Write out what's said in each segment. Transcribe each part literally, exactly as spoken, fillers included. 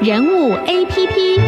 人物 A P P。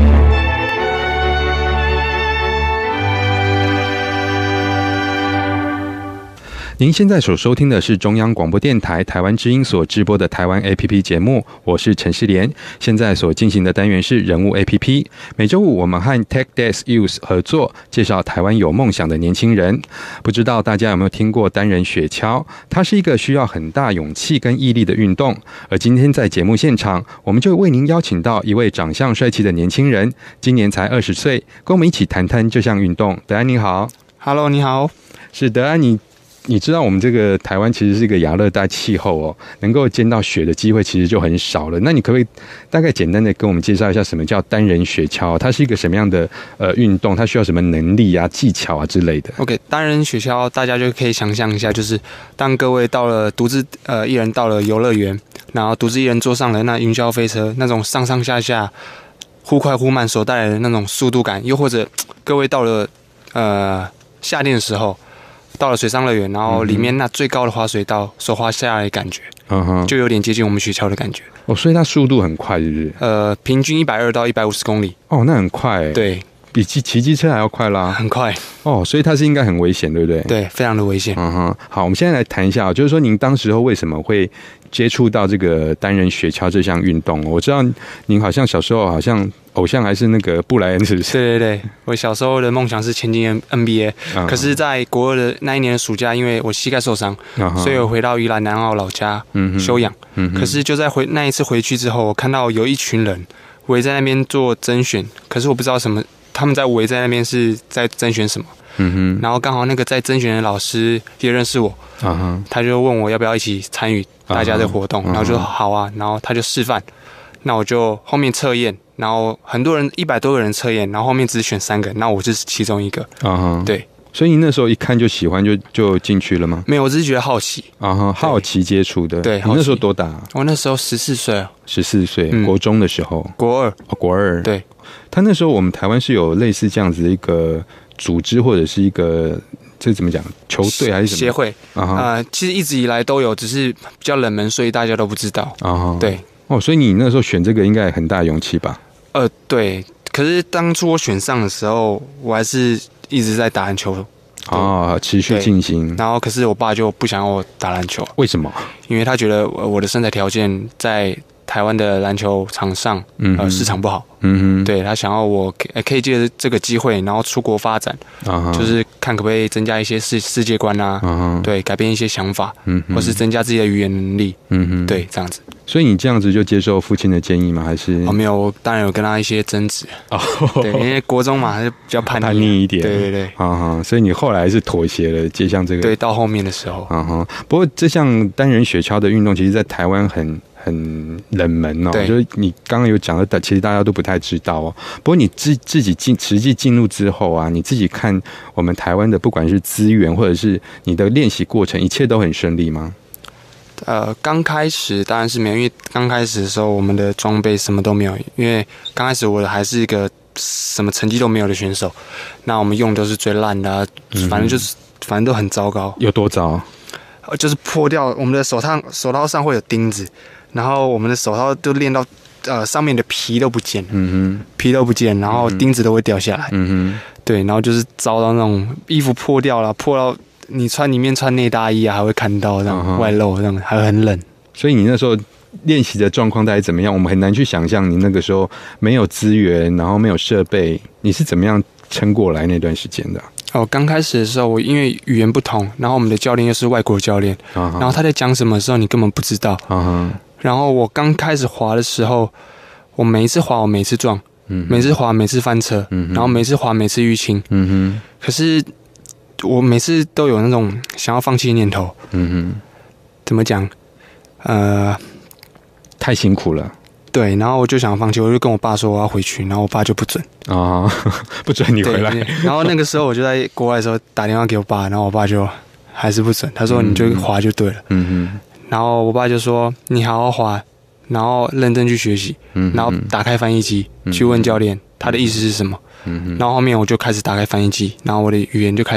您现在所收听的是中央广播电台台湾之音所直播的台湾 A P P 节目，我是陈世莲。现在所进行的单元是人物 A P P。每周五我们和 TechDesk Youth 合作，介绍台湾有梦想的年轻人。不知道大家有没有听过单人雪橇？它是一个需要很大勇气跟毅力的运动。而今天在节目现场，我们就为您邀请到一位长相帅气的年轻人，今年才二十岁，跟我们一起谈谈这项运动。德安你好。 Hello， 你好。 是德安，你你知道我们这个台湾其实是一个亚热带气候哦，能够见到雪的机会其实就很少了。那你可不可以大概简单的跟我们介绍一下什么叫单人雪橇？它是一个什么样的呃运动？它需要什么能力啊、技巧啊之类的 ？OK， 单人雪橇大家就可以想象一下，就是当各位到了独自呃一人到了游乐园，然后独自一人坐上了那云霄飞车，那种上上下下忽快忽慢所带来的那种速度感，又或者各位到了呃夏天的时候。到了水上乐园，然后里面那最高的滑水道所滑下来的感觉，嗯哼，就有点接近我们雪橇的感觉。 哦，所以它速度很快，是不是？ 呃，平均一百二到一百五十公里。 哦，那很快耶。 对， 比骑骑机车还要快啦。 很快。 哦，所以它是应该很危险，对不对？ 对，非常的危险。 嗯哼，好，我们现在来谈一下，就是说您当时候为什么会接触到这个单人雪橇这项运动？我知道您好像小时候好像偶像还是那个布莱恩，是不是？ 对对对，我小时候的梦想是前进 N B A，、嗯、可是在国二的那一年的暑假，因为我膝盖受伤，嗯、所以我回到宜兰南澳老家休养、嗯。可是就在回那一次回去之后，我看到有一群人围在那边做甄选，可是我不知道什么，他们在围在那边是在甄选什么。嗯哼，然后刚好那个在甄选的老师也认识我，啊、他就问我要不要一起参与大家的活动，啊、然后就说好啊，然后他就示范，那我就后面测验，然后很多人一百多个人测验，然后后面只选三个，那我是其中一个，啊、对， 所以你那时候一看就喜欢就就进去了吗？ 没有，我只是觉得好奇，啊， 好奇接触的。 对， 你那时候多大、啊？ 我那时候十四岁啊， 十四岁，国中的时候， 国二， 哦，国二， 对， 他那时候我们台湾是有类似这样子的一个组织或者是一个这怎么讲球队还是什么协会啊、uh-huh. 呃？其实一直以来都有，只是比较冷门，所以大家都不知道啊。Uh-huh. 对哦，所以你那时候选这个应该有很大的勇气吧？ 呃，对。可是当初我选上的时候，我还是一直在打篮球啊，持续进行。 然后，可是我爸就不想让我打篮球， 为什么？ 因为他觉得我的身材条件在台湾的篮球场上，呃，市场不好。嗯哼，对，他想要我可可以借着这个机会，然后出国发展， uh-huh. 就是看可不可以增加一些世世界观啊， uh-huh. 对，改变一些想法，嗯，或是增加自己的语言能力，嗯哼，对，这样子。 所以你这样子就接受父亲的建议吗？还是？ 哦，没有，我当然有跟他一些争执。哦，对，因为国中嘛，还是比较叛逆， 叛逆一点。 对对对， 啊哈，所以你后来是妥协了，接向这个。 对，到后面的时候， 啊哈。不过这项单人雪橇的运动，其实在台湾很。很冷门哦，就是你刚刚有讲的，其实大家都不太知道哦。不过你自自己进实际进入之后啊，你自己看我们台湾的，不管是资源或者是你的练习过程，一切都很顺利吗？ 呃，刚开始当然是没有，因为刚开始的时候我们的装备什么都没有，因为刚开始我还是一个什么成绩都没有的选手，那我们用的都是最烂的、啊，反正就是、嗯、反正都很糟糕。 有多糟？ 就是破掉我们的手套，手套上会有钉子。然后我们的手套都练到，呃，上面的皮都不见了，嗯哼，皮都不见，然后钉子都会掉下来，嗯哼，对，然后就是遭到那种衣服破掉了，破到你穿里面穿内大衣啊，还会看到这样、uh-huh. 外露，这样还会很冷。所以你那时候练习的状况大概怎么样？我们很难去想象你那个时候没有资源，然后没有设备，你是怎么样撑过来那段时间的？ 哦，刚开始的时候，我因为语言不同，然后我们的教练又是外国教练， uh-huh. 然后他在讲什么的时候，你根本不知道。Uh-huh.然后我刚开始滑的时候，我每一次滑我每次撞，嗯、每次滑每次翻车、嗯，然后每次滑每次淤青、嗯，可是我每次都有那种想要放弃的念头，嗯、怎么讲？呃， 太辛苦了。 对，然后我就想放弃，我就跟我爸说我要回去，然后我爸就不准啊、 哦，不准你回来。 然后那个时候我就在国外的时候打电话给我爸，然后我爸就还是不准，他说你就滑就对了。嗯哼。然后我爸就说：“你好好滑，然后认真去学习，嗯、然后打开翻译机、嗯、去问教练他的意思是什么。嗯”然后后面我就开始打开翻译机，然后我的语言就开始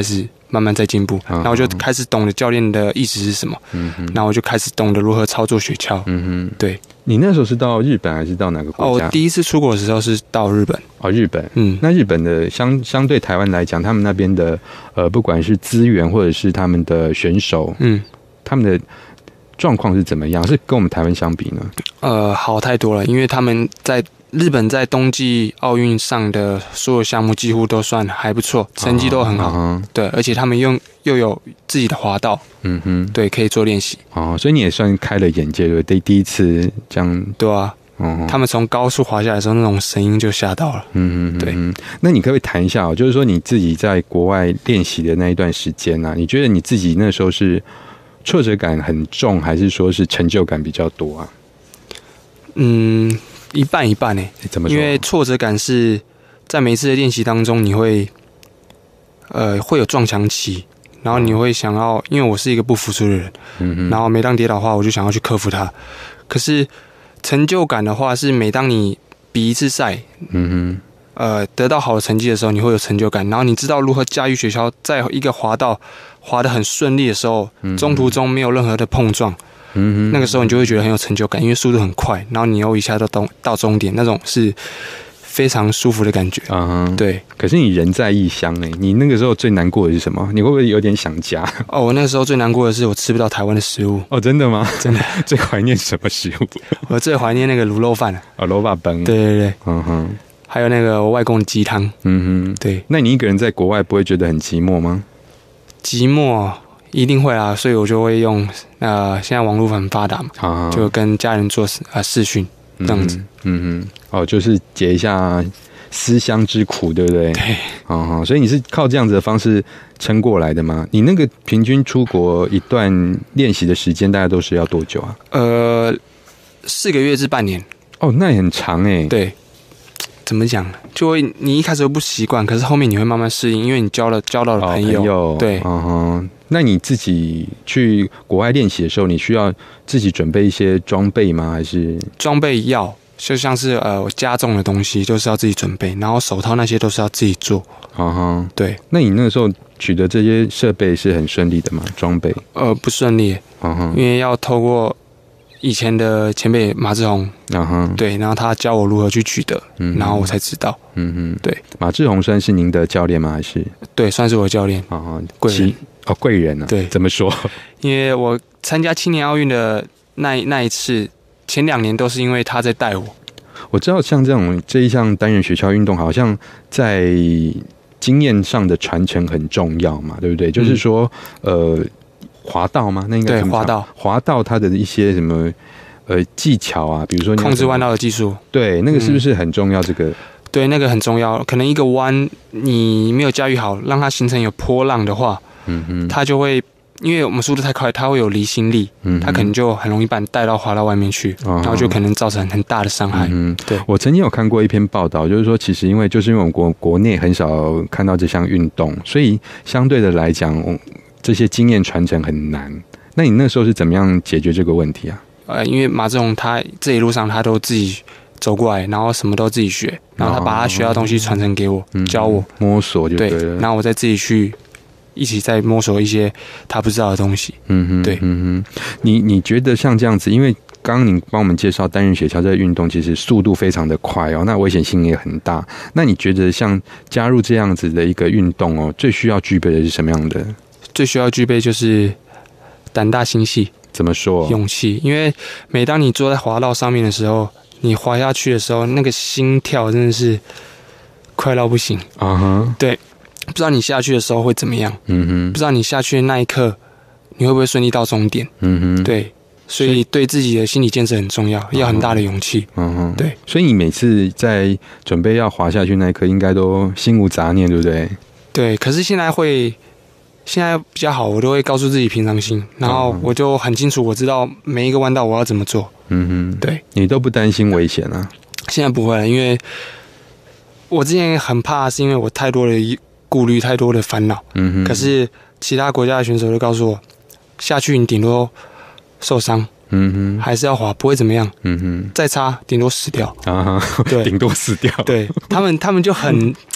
慢慢在进步，然后我就开始懂得教练的意思是什么，嗯哼，然后我就开始懂得如何操作雪橇，嗯哼，对。 你那时候是到日本还是到哪个国家？ 哦，我第一次出国的时候是到日本。 哦，日本，嗯，那日本的相相对台湾来讲，他们那边的呃，不管是资源或者是他们的选手，嗯，他们的状况是怎么样？是跟我们台湾相比呢？ 呃，好太多了，因为他们在日本在冬季奥运上的所有项目几乎都算还不错，成绩都很好。Uh-huh. 对，而且他们又又有自己的滑道，嗯哼，对，可以做练习。 哦，所以你也算开了眼界了，第第一次这样。 对啊，哦，他们从高速滑下来的时候，那种声音就吓到了。嗯哼，对。 那你可不可以谈一下哦？就是说你自己在国外练习的那一段时间啊，你觉得你自己那时候是挫折感很重，还是说是成就感比较多啊？ 嗯。一半一半诶， 怎么说？ 因为挫折感是在每一次的练习当中，你会呃会有撞墙期，然后你会想要，因为我是一个不服输的人，嗯哼，然后每当跌倒的话，我就想要去克服它。可是成就感的话，是每当你比一次赛，嗯哼，呃得到好的成绩的时候，你会有成就感，然后你知道如何驾驭雪橇，在一个滑道滑得很顺利的时候，中途中没有任何的碰撞。嗯哼，那个时候你就会觉得很有成就感，因为速度很快，然后你又一下到到到终点，那种是非常舒服的感觉。嗯哼，对。 可是你人在异乡哎，你那个时候最难过的是什么？你会不会有点想家？ 哦，我那个时候最难过的是我吃不到台湾的食物。 哦，真的吗？ 真的。 最怀念什么食物？ 我最怀念那个卤肉饭。 哦，卤肉饭。 对对对。嗯哼。还有那个我外公的鸡汤。嗯哼。对。 那你一个人在国外不会觉得很寂寞吗？ 寂寞。一定会啊，所以我就会用呃，现在网络很发达嘛，啊、就跟家人做啊视讯这样子， 嗯嗯，哦，就是解一下思乡之苦，对不对？ 对， 哦，所以你是靠这样子的方式撑过来的吗？你那个平均出国一段练习的时间大概都是要多久啊？ 呃，四个月至半年。 哦，那也很长哎。 对。怎么讲？就会你一开始会不习惯，可是后面你会慢慢适应，因为你交了交到了朋友。 哦、朋友对， 嗯哼。那你自己去国外练习的时候，你需要自己准备一些装备吗？还是装备要就像是呃加重的东西，就是要自己准备，然后手套那些都是要自己做。嗯哼，对。 那你那个时候取得这些设备是很顺利的吗？装备？ 呃，不顺利。嗯哼，因为要透过。以前的前辈马志宏，嗯哼，对，然后他教我如何去取得，嗯，然后我才知道，嗯哼，对， 马志宏算是您的教练吗？还是？ 对，算是我的教练，啊，贵人， 哦，贵人啊， 对， 怎么说？ 因为我参加青年奥运的那那一次，前两年都是因为他在带我。 我知道，像这种这一项单人雪橇运动，好像在经验上的传承很重要嘛，对不对？就是说，呃。滑道吗？那应该对滑道， 滑道它的一些什么呃技巧啊，比如说控制弯道的技术， 对，那个是不是很重要？这个、嗯、 对，那个很重要。可能一个弯你没有驾驭好，让它形成有波浪的话，嗯哼，它就会因为我们速度太快，它会有离心力，嗯，它可能就很容易把你带到滑道外面去，哦、然后就可能造成很大的伤害。嗯，对。 我曾经有看过一篇报道，就是说，其实因为就是因为我们国国内很少看到这项运动，所以相对的来讲。这些经验传承很难，那你那时候是怎么样解决这个问题啊？ 呃，因为马志宏他这一路上他都自己走过来，然后什么都自己学，然后他把他学到的东西传承给我，哦、教我摸索就对了。对， 然后我再自己去一起再摸索一些他不知道的东西。嗯哼，对， 嗯哼，你你觉得像这样子，因为刚刚您帮我们介绍单人雪橇这个运动，其实速度非常的快哦，那危险性也很大。那你觉得像加入这样子的一个运动哦，最需要具备的是什么样的？ 最需要具备就是胆大心细。 怎么说？ 勇气。因为每当你坐在滑道上面的时候，你滑下去的时候，那个心跳真的是快到不行啊哈。Uh-huh. 对，不知道你下去的时候会怎么样。嗯哼。不知道你下去的那一刻，你会不会顺利到终点？嗯哼。对，所以对自己的心理建设很重要，要很大的勇气。嗯哼。对， 所以你每次在准备要滑下去那一刻，应该都心无杂念，对不对？ 对，可是现在会。现在比较好，我都会告诉自己平常心，然后我就很清楚，我知道每一个弯道我要怎么做。嗯哼，对， 你都不担心危险啊？ 现在不会了，因为我之前很怕，是因为我太多的顾虑，太多的烦恼。嗯哼，可是其他国家的选手就告诉我，下去你顶多受伤。嗯哼，还是要滑，不会怎么样。嗯哼，再差顶多死掉。啊哈，对， 顶多死掉。 对他们，他们就很。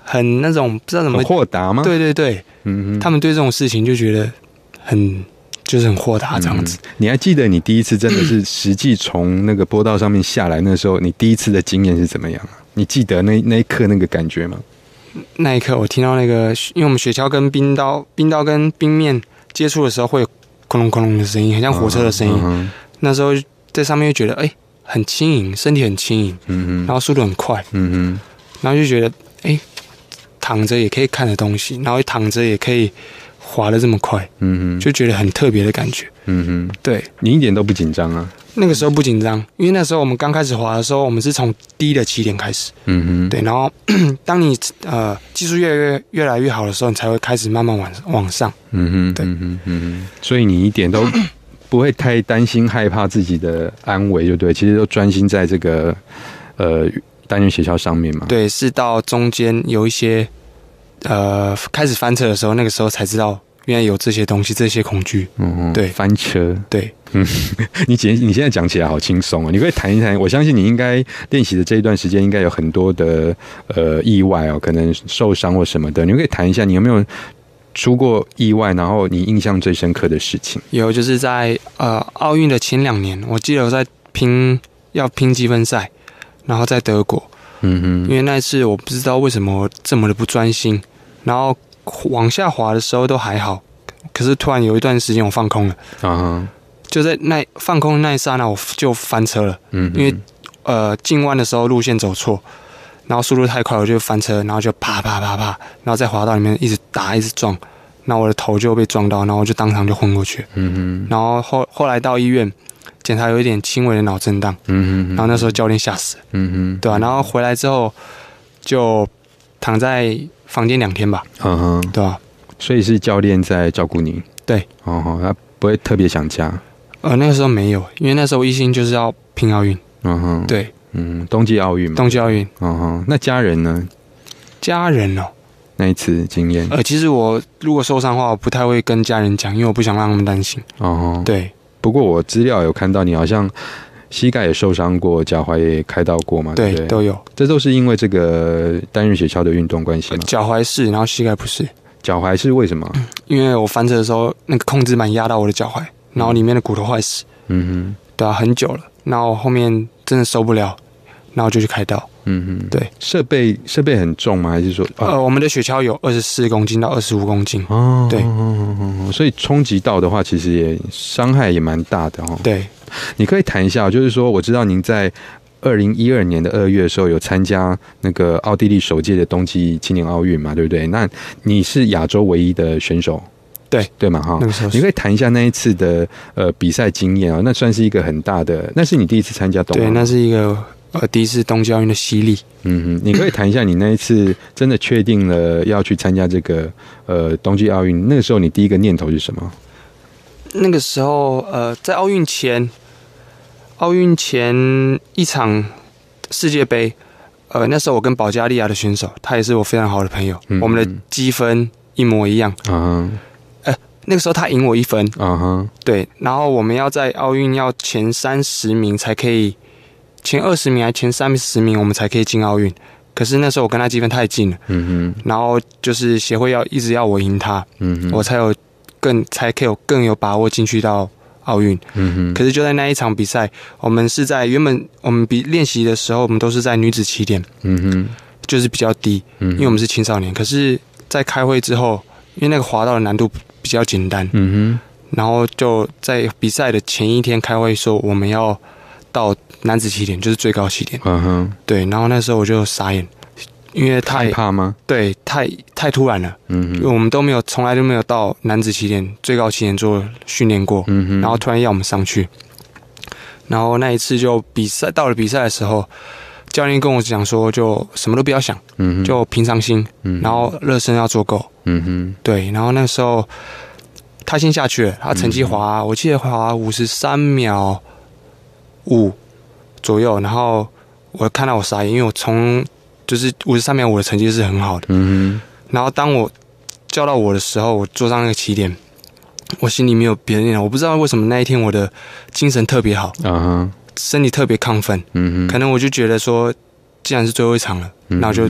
很那种不知道怎么很豁达吗？ 对对对，嗯，他们对这种事情就觉得很就是很豁达这样子、嗯。 你还记得你第一次真的是实际从那个坡道上面下来那时候，你第一次的经验是怎么样啊？你记得那那一刻那个感觉吗？ 那一刻我听到那个，因为我们雪橇跟冰刀冰刀跟冰面接触的时候会有哐隆哐隆的声音，很像火车的声音。嗯、那时候在上面就觉得哎、欸、很轻盈，身体很轻盈，嗯然后速度很快，嗯然后就觉得哎、欸、躺着也可以看的东西，然后躺着也可以滑得这么快，嗯就觉得很特别的感觉。嗯对， 你一点都不紧张啊？ 那个时候不紧张，因为那时候我们刚开始滑的时候，我们是从低的起点开始，嗯哼，对，然后当你呃技术越来越越来越好的时候，你才会开始慢慢往往上，嗯哼，对，嗯哼，嗯哼， 所以你一点都不会太担心害怕自己的安危，就对，其实都专心在这个呃单人雪橇上面嘛。 对，是到中间有一些呃开始翻车的时候，那个时候才知道。原来有这些东西，这些恐惧，嗯，对， 翻车， 对， 嗯，你姐，你现在讲起来好轻松哦。你可以谈一谈，我相信你应该练习的这一段时间，应该有很多的呃意外哦，可能受伤或什么的。你可以谈一下，你有没有出过意外，然后你印象最深刻的事情？ 有，就是在呃奥运的前两年，我记得我在拼要拼积分赛，然后在德国，嗯哼，因为那一次我不知道为什么这么的不专心，然后。往下滑的时候都还好，可是突然有一段时间我放空了，啊、uh ， huh. 就在那放空的那一刹那，我就翻车了。嗯，因为呃进弯的时候路线走错，然后速度太快，我就翻车，然后就啪啪啪啪，然后在滑道里面一直打一直撞，然后我的头就被撞到，然后我就当场就昏过去。嗯哼，然后后后来到医院检查有一点轻微的脑震荡。嗯哼，然后那时候教练吓死了。嗯哼，对吧、啊？然后回来之后就躺在房间两天吧，嗯哼，对吧、啊？ 所以是教练在照顾你， 对， 哦，他不会特别想家， 呃，那个时候没有，因为那时候一心就是要拼奥运，嗯哼，对， 嗯，冬季奥运嘛， 冬季奥运， 嗯哼，那家人呢？ 家人哦， 那一次经验， 呃，其实我如果受伤的话，我不太会跟家人讲，因为我不想让他们担心，哦，对。 不过我资料有看到你好像。膝盖也受伤过，脚踝也开刀过嘛？ 对, 对， 都有。 这都是因为这个单人雪橇的运动关系吗？ 脚踝是，然后膝盖不是。 脚踝是为什么？ 嗯、因为我翻车的时候，那个控制板压到我的脚踝，然后里面的骨头坏死。嗯哼，对啊，很久了。然后后面真的受不了，然后就去开刀。嗯哼，对。 设备设备很重吗？还是说？ 呃，我们的雪橇有二十四公斤到二十五公斤。哦，对。 所以冲击到的话，其实也伤害也蛮大的哦。 对。 你可以谈一下，就是说，我知道您在二零一二年的二月的时候有参加那个奥地利首届的冬季青年奥运嘛，对不对？那你是亚洲唯一的选手， 对对嘛哈？你可以谈一下那一次的呃比赛经验啊，那算是一个很大的，那是你第一次参加冬奥？ 对，那是一个呃第一次冬季奥运的洗礼。 嗯哼，你可以谈一下你那一次真的确定了要去参加这个呃冬季奥运，那个时候你第一个念头是什么？ 那个时候呃在奥运前。奥运前一场世界杯，呃，那时候我跟保加利亚的选手，他也是我非常好的朋友，嗯、我们的积分一模一样。啊、呃，那个时候他赢我一分。啊、对，然后我们要在奥运要前三十名才可以，前二十名还前三十名我们才可以进奥运。可是那时候我跟他积分太近了，嗯哼，然后就是协会要一直要我赢他，嗯哼，我才有更才可以有更有把握进去到。奥运，嗯哼，可是就在那一场比赛，我们是在原本我们比练习的时候，我们都是在女子起点，嗯哼，就是比较低，嗯，因为我们是青少年。可是，在开会之后，因为那个滑道的难度比较简单，嗯哼，然后就在比赛的前一天开会说我们要到男子起点，就是最高起点，嗯哼，对，然后那时候我就傻眼。因为太害怕吗？ 对，太太突然了。嗯，因为我们都没有，从来都没有到男子起点最高起点做训练过。嗯哼，然后突然要我们上去，然后那一次就比赛到了比赛的时候，教练跟我讲说，就什么都不要想，嗯哼，就平常心，嗯，然后热身要做够。嗯哼，对，然后那时候他先下去了，他成绩滑，嗯、我记得滑五十三秒五左右，然后我看到我傻眼，因为我从就是五十三秒五的成绩是很好的，嗯哼。然后当我叫到我的时候，我坐上那个起点，我心里没有别的念头，我不知道为什么那一天我的精神特别好，啊、uh-huh. 身体特别亢奋，嗯哼。可能我就觉得说，既然是最后一场了，嗯、那我就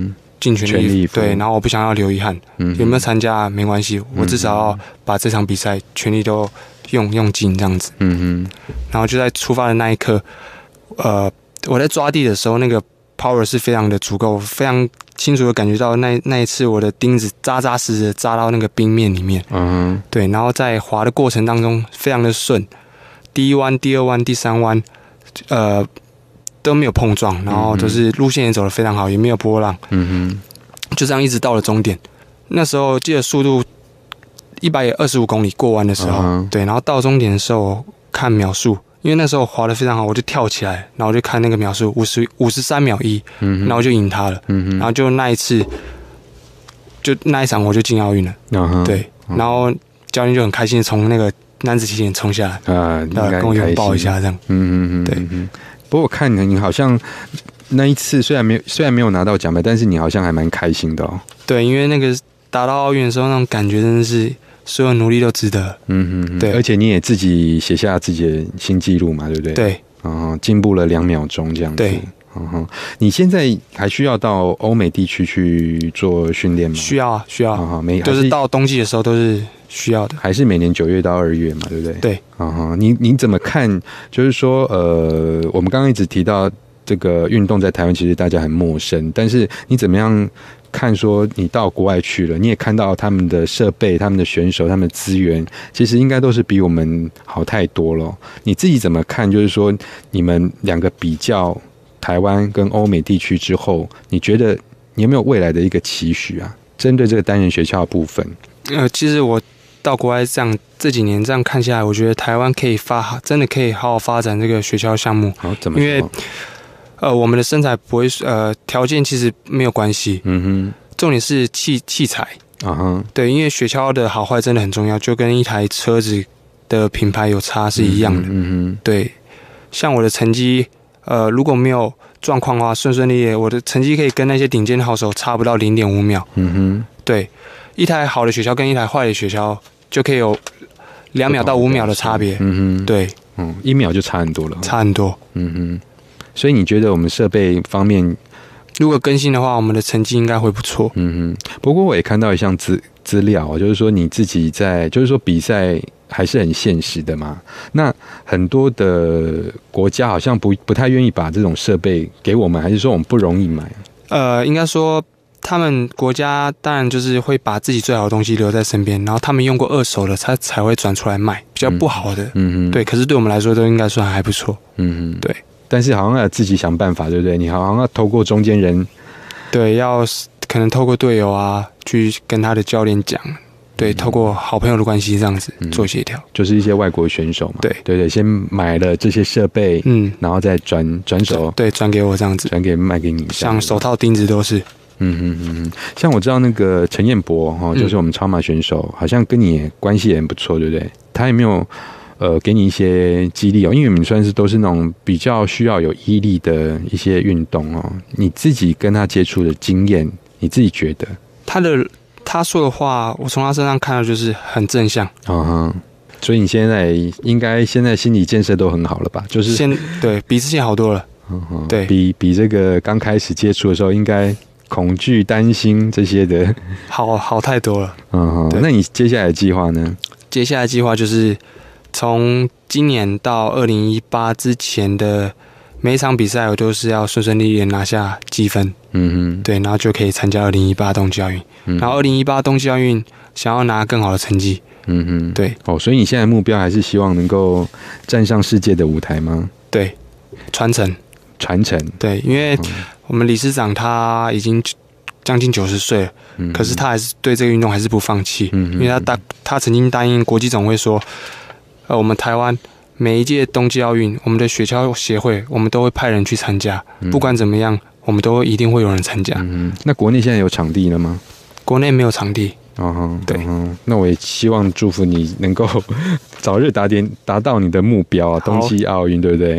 尽全力以赴，对，然后我不想要留遗憾，嗯，有没有参加没关系，我至少要把这场比赛全力都用用尽这样子，嗯哼，然后就在出发的那一刻，呃，我在抓地的时候，那个 power 是非常的足够，非常清楚的感觉到那那一次我的钉子扎扎实实的扎到那个冰面里面，嗯，对，然后在滑的过程当中非常的顺，第一弯、第二弯、第三弯，呃，都没有碰撞，然后都是路线也走得非常好，也没有波浪，嗯哼，就这样一直到了终点。那时候记得速度一百二十五公里过弯的时候，嗯，对，然后到终点的时候看秒数。因为那时候滑得非常好，我就跳起来，然后就看那个秒数五十五十三秒一，嗯，然后就赢他了，嗯，然后就那一次，就那一场我就进奥运了，嗯，对，然后教练就很开心的从那个男子起点冲下来，啊，应该跟我拥抱一下这样，嗯嗯嗯，对，嗯， 不过我看你好像那一次虽然没有虽然没有拿到奖牌，但是你好像还蛮开心的哦， 对，因为那个打到奥运的时候那种感觉真的是。所有努力都值得，嗯嗯，对，而且你也自己写下自己的新纪录嘛，对不对？ 对， 嗯，进步了两秒钟这样子， 对， 嗯，你现在还需要到欧美地区去做训练吗？ 需要啊，需要，嗯，每就是到冬季的时候都是需要的， 还是每年九月到二月嘛，对不对？ 对， 嗯，你你怎么看？就是说，呃，我们刚刚一直提到这个运动在台湾其实大家很陌生，但是你怎么样？看说你到国外去了，你也看到他们的设备、他们的选手、他们的资源，其实应该都是比我们好太多了。你自己怎么看？就是说你们两个比较台湾跟欧美地区之后，你觉得你有没有未来的一个期许啊？针对这个单人学校的部分， 呃，其实我到国外这样这几年这样看下来，我觉得台湾可以发真的可以好好发展这个学校项目。 好，怎么说？因为呃，我们的身材不会，呃，条件其实没有关系。嗯哼，重点是器器材。啊哈，对，因为雪橇的好坏真的很重要，就跟一台车子的品牌有差是一样的。嗯哼，对，像我的成绩，呃，如果没有状况的话，顺顺利利，我的成绩可以跟那些顶尖好手差不到零点五秒。嗯哼，对，一台好的雪橇跟一台坏的雪橇就可以有两秒到五秒的差别。嗯哼，对， 嗯，一秒就差很多了， 差很多。 嗯哼。所以你觉得我们设备方面， 如果更新的话，我们的成绩应该会不错。 嗯哼。不过我也看到一项资资料，就是说你自己在，就是说比赛还是很现实的嘛。那很多的国家好像不不太愿意把这种设备给我们，还是说我们不容易买？ 呃，应该说他们国家当然就是会把自己最好的东西留在身边，然后他们用过二手的，他才会转出来卖比较不好的。嗯哼。对，可是对我们来说都应该算还不错。嗯哼。对。 但是好像要自己想办法，对不对？你好像要透过中间人， 对，要可能透过队友啊，去跟他的教练讲，对，透过好朋友的关系这样子做协调， 嗯，就是一些外国选手嘛， 对对对，先买了这些设备，嗯，然后再转转手， 对，转给我这样子， 转给卖给你， 像手套、钉子都是， 嗯嗯嗯嗯，像我知道那个陈彦博哈，就是我们超马选手，嗯，好像跟你关系也很不错，对不对？他有没有？呃，给你一些激励哦，因为你们算是都是那种比较需要有毅力的一些运动哦。你自己跟他接触的经验，你自己觉得他的他说的话，我从他身上看到就是很正向。嗯哼，所以你现在应该现在心理建设都很好了吧？就是现对比之前好多了。嗯哼，对比比这个刚开始接触的时候，应该恐惧、担心这些的， 好好太多了。 嗯哼，那你接下来的计划呢？ 接下来的计划就是。从今年到二零一八之前的每一场比赛，我都是要顺顺利利的拿下积分，嗯哼，对，然后就可以参加二零一八冬季奥运。嗯，然后二零一八冬季奥运想要拿更好的成绩，嗯哼，对。 哦，所以你现在目标还是希望能够站上世界的舞台吗？ 对，传承， 传承， 对，因为我们理事长他已经将近九十岁了，嗯，可是他还是对这个运动还是不放弃，嗯，因为他答他曾经答应国际总会说。呃，我们台湾每一届冬季奥运，我们的雪橇协会，我们都会派人去参加。嗯，不管怎么样，我们都一定会有人参加。 嗯，那国内现在有场地了吗？ 国内没有场地。 哦，对，嗯，那我也希望祝福你能够早日达点达到你的目标啊，冬季奥运，对不对？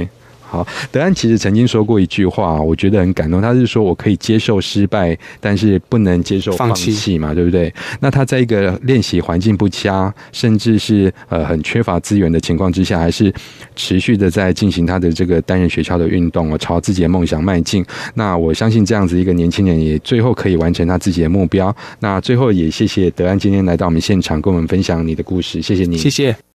好，德安其实曾经说过一句话，我觉得很感动。他是说我可以接受失败，但是不能接受放弃嘛，对不对？那他在一个练习环境不佳，甚至是呃很缺乏资源的情况之下，还是持续的在进行他的这个单人雪橇的运动，朝自己的梦想迈进。那我相信这样子一个年轻人，也最后可以完成他自己的目标。那最后也谢谢德安今天来到我们现场，跟我们分享你的故事，谢谢你， 谢谢。